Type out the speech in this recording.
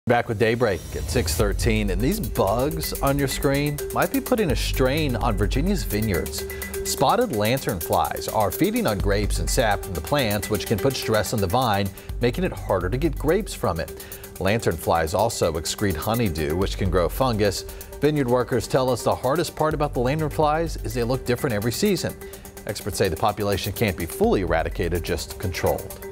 Back with Daybreak at 6:13, and these bugs on your screen might be putting a strain on Virginia's vineyards. Spotted lanternflies are feeding on grapes and sap from the plants, which can put stress on the vine, making it harder to get grapes from it. Lanternflies also excrete honeydew, which can grow fungus. Vineyard workers tell us the hardest part about the lanternflies is they look different every season. Experts say the population can't be fully eradicated, just controlled.